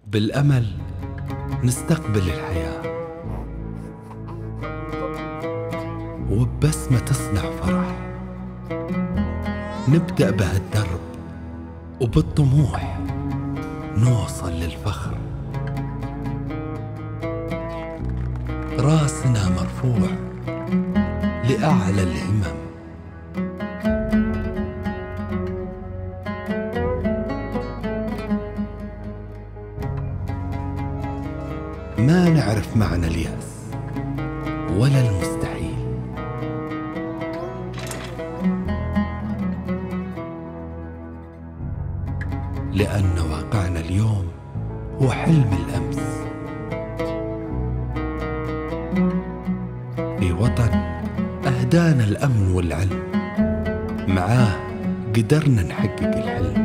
بالأمل نستقبل الحياة، وببسمة تصنع فرح. نبدأ بهالدرب وبالطموح نوصل للفخر. راسنا مرفوع لأعلى الهمم. ما نعرف معنى اليأس ولا المستحيل، لأن واقعنا اليوم هو حلم الأمس، في وطن أهدانا الأمن والعلم. معاه قدرنا نحقق الحلم.